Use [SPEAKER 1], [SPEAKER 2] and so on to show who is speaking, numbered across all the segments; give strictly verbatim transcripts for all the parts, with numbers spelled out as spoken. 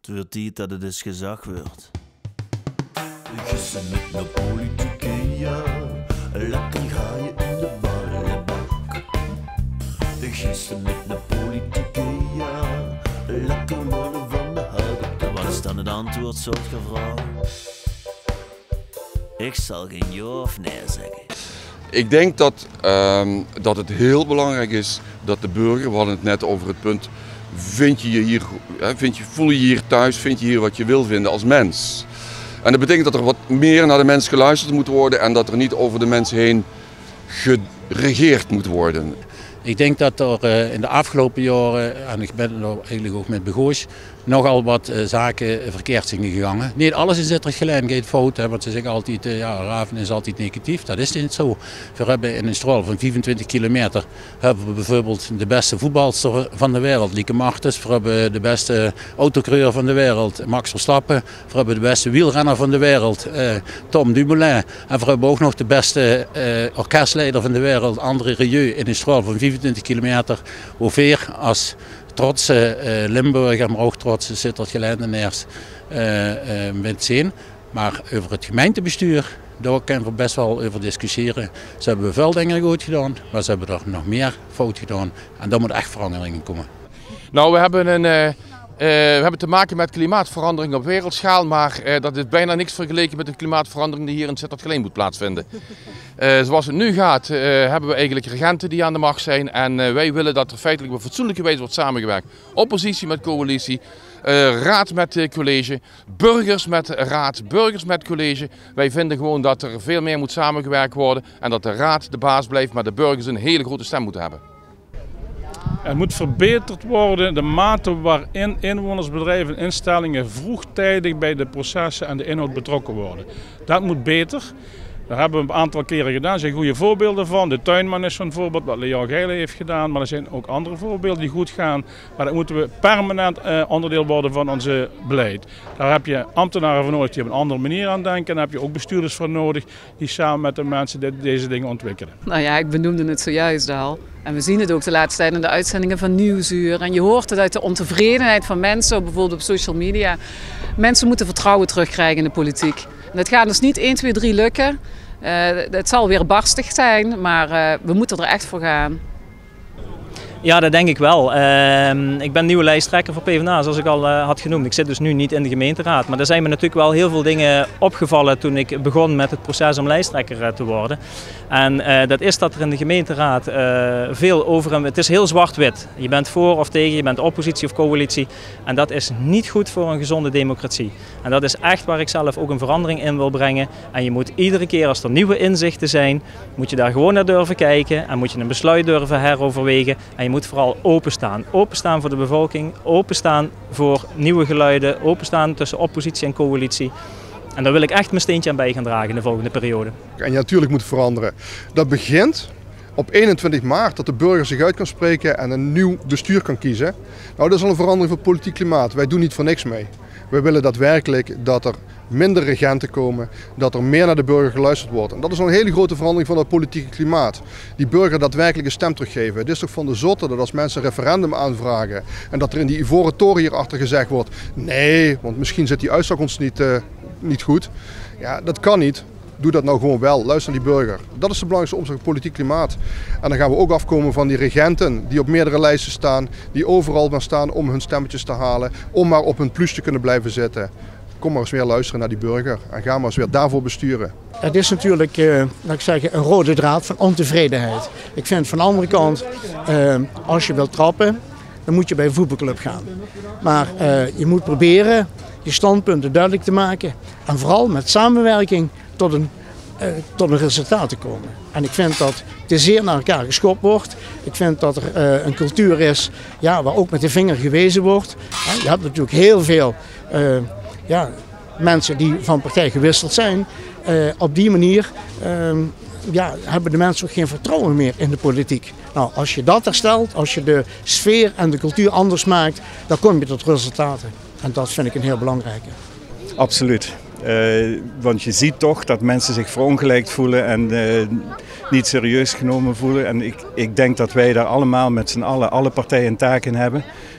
[SPEAKER 1] Het wordt tijd dat het eens gezag wordt. Gissen met de politieke, ja. Lekker ga je in de ballenbak. Gissen met de politieke, ja. Lekker worden van de hout. Wat is dan het antwoord, soort gevraagd? Ik zal geen ja of nee zeggen.
[SPEAKER 2] Ik denk dat, uh, dat het heel belangrijk is dat de burger, we hadden het net over het punt, vind je je hier, vind je, voel je je hier thuis, vind je hier wat je wil vinden als mens. En dat betekent dat er wat meer naar de mens geluisterd moet worden en dat er niet over de mens heen geregeerd moet worden.
[SPEAKER 3] Ik denk dat er uh, in de afgelopen jaren, en ik ben er eigenlijk ook met Begoos, nogal wat uh, zaken verkeerd zijn gegaan. Niet alles in Sittard-Geleen gaat fout, hè, want ze zeggen altijd, uh, ja, Raven is altijd negatief. Dat is niet zo. We hebben in een straal van vijfentwintig kilometer hebben we bijvoorbeeld de beste voetbalster van de wereld, Lieke Martens. We hebben de beste autocoureur van de wereld, Max Verstappen. We hebben de beste wielrenner van de wereld, uh, Tom Dumoulin. En we hebben ook nog de beste uh, orkestleider van de wereld, André Rieu, in een straal van vijfentwintig kilometer. Hoeveel als trotse uh, Limburger, maar ook trotse Sittard-Geleidenaars uh, uh, met zien. Maar over het gemeentebestuur, daar kunnen we best wel over discussiëren. Ze hebben veel dingen goed gedaan, maar ze hebben er nog meer fout gedaan. En daar moet echt veranderingen komen.
[SPEAKER 4] Nou, we hebben, een, uh, uh, we hebben te maken met klimaatverandering op wereldschaal, maar uh, dat is bijna niks vergeleken met de klimaatverandering die hier in Sittard-Geleen moet plaatsvinden. Uh, zoals het nu gaat, uh, hebben we eigenlijk regenten die aan de macht zijn en uh, wij willen dat er feitelijk op fatsoenlijke wijze wordt samengewerkt. Oppositie met coalitie, uh, raad met uh, college, burgers met raad, burgers met college. Wij vinden gewoon dat er veel meer moet samengewerkt worden en dat de raad de baas blijft, maar de burgers een hele grote stem moeten hebben.
[SPEAKER 5] Er moet verbeterd worden de mate waarin inwoners, bedrijven en instellingen vroegtijdig bij de processen en de inhoud betrokken worden. Dat moet beter. Daar hebben we een aantal keren gedaan. Er zijn goede voorbeelden van. De tuinman is zo'n voorbeeld wat Leo Geile heeft gedaan. Maar er zijn ook andere voorbeelden die goed gaan. Maar dat moeten we permanent uh, onderdeel worden van onze beleid. Daar heb je ambtenaren voor nodig die op een andere manier aan denken. En daar heb je ook bestuurders voor nodig die samen met de mensen dit, deze dingen ontwikkelen.
[SPEAKER 6] Nou ja, ik benoemde het zojuist al. En we zien het ook de laatste tijd in de uitzendingen van Nieuwsuur. En je hoort het uit de ontevredenheid van mensen, bijvoorbeeld op social media. Mensen moeten vertrouwen terugkrijgen in de politiek. En dat gaat dus niet één, twee, drie lukken. Uh, het zal weer barstig zijn, maar uh, we moeten er echt voor gaan.
[SPEAKER 7] Ja, dat denk ik wel. Uh, ik ben nieuwe lijsttrekker voor PvdA, zoals ik al uh, had genoemd. Ik zit dus nu niet in de gemeenteraad. Maar er zijn me natuurlijk wel heel veel dingen opgevallen toen ik begon met het proces om lijsttrekker uh, te worden. En uh, dat is dat er in de gemeenteraad uh, veel over... En het is heel zwart-wit. Je bent voor of tegen, je bent oppositie of coalitie. En dat is niet goed voor een gezonde democratie. En dat is echt waar ik zelf ook een verandering in wil brengen. En je moet iedere keer als er nieuwe inzichten zijn, moet je daar gewoon naar durven kijken. En moet je een besluit durven heroverwegen. En je moet vooral openstaan. Openstaan voor de bevolking, openstaan voor nieuwe geluiden, openstaan tussen oppositie en coalitie. En daar wil ik echt mijn steentje aan bij gaan dragen in de volgende periode.
[SPEAKER 8] En je natuurlijk moet veranderen. Dat begint op eenentwintig maart, dat de burger zich uit kan spreken en een nieuw bestuur kan kiezen. Nou, dat is al een verandering van het politiek klimaat. Wij doen niet voor niks mee. We willen daadwerkelijk dat er minder regenten komen, dat er meer naar de burger geluisterd wordt. En dat is al een hele grote verandering van het politieke klimaat. Die burger daadwerkelijk een stem teruggeven. Het is toch van de zotte dat als mensen een referendum aanvragen en dat er in die ivoren toren hierachter gezegd wordt, nee, want misschien zit die uitslag ons niet, uh, niet goed. Ja, dat kan niet. Doe dat nou gewoon wel. Luister naar die burger. Dat is de belangrijkste omslag van het politiek klimaat. En dan gaan we ook afkomen van die regenten die op meerdere lijsten staan, die overal maar staan om hun stemmetjes te halen, om maar op hun plus te kunnen blijven zitten. Kom maar eens weer luisteren naar die burger en ga maar eens weer daarvoor besturen.
[SPEAKER 9] Het is natuurlijk, uh, laat ik zeggen, een rode draad van ontevredenheid. Ik vind van de andere kant, uh, als je wilt trappen, dan moet je bij een voetbalclub gaan. Maar uh, je moet proberen je standpunten duidelijk te maken en vooral met samenwerking tot een, uh, tot een resultaat te komen. En ik vind dat te zeer naar elkaar geschopt wordt. Ik vind dat er uh, een cultuur is, ja, waar ook met de vinger gewezen wordt. Je hebt natuurlijk heel veel uh, ja, mensen die van partij gewisseld zijn. Uh, op die manier uh, ja, hebben de mensen ook geen vertrouwen meer in de politiek. Nou, als je dat herstelt, als je de sfeer en de cultuur anders maakt, dan kom je tot resultaten. En dat vind ik een heel belangrijke.
[SPEAKER 10] Absoluut. Uh, want je ziet toch dat mensen zich verongelijkt voelen en uh, niet serieus genomen voelen. En ik, ik denk dat wij daar allemaal met z'n allen, alle partijen een taak in hebben.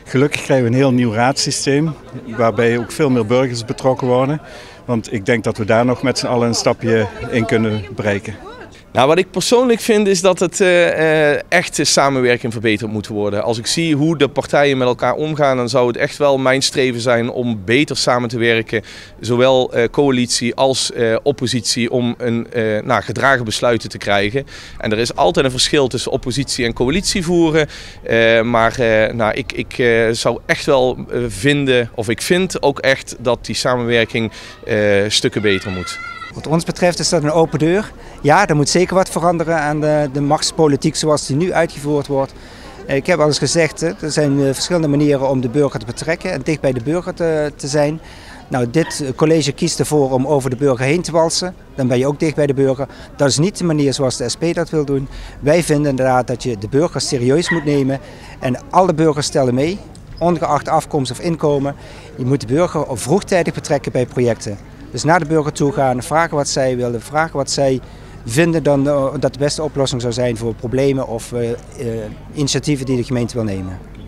[SPEAKER 10] Gelukkig krijgen we een heel nieuw raadssysteem, waarbij ook veel meer burgers betrokken worden. Want ik denk dat we daar nog met z'n allen een stapje in kunnen bereiken.
[SPEAKER 11] Nou, wat ik persoonlijk vind is dat het uh, echt samenwerking verbeterd moet worden. Als ik zie hoe de partijen met elkaar omgaan, dan zou het echt wel mijn streven zijn om beter samen te werken. Zowel uh, coalitie als uh, oppositie om een, uh, nou, gedragen besluiten te krijgen. En er is altijd een verschil tussen oppositie en coalitie voeren. Uh, maar uh, nou, ik, ik uh, zou echt wel uh, vinden, of ik vind ook echt dat die samenwerking uh, stukken beter moet.
[SPEAKER 12] Wat ons betreft is dat een open deur. Ja, er moet zeker wat veranderen aan de, de machtspolitiek zoals die nu uitgevoerd wordt. Ik heb al eens gezegd, er zijn verschillende manieren om de burger te betrekken en dicht bij de burger te, te zijn. Nou, dit college kiest ervoor om over de burger heen te walsen. Dan ben je ook dicht bij de burger. Dat is niet de manier zoals de S P dat wil doen. Wij vinden inderdaad dat je de burger serieus moet nemen. En alle burgers stellen mee, ongeacht afkomst of inkomen. Je moet de burger vroegtijdig betrekken bij projecten. Dus naar de burger toe gaan, vragen wat zij willen, vragen wat zij vinden dan, uh, dat de beste oplossing zou zijn voor problemen of uh, uh, initiatieven die de gemeente wil nemen.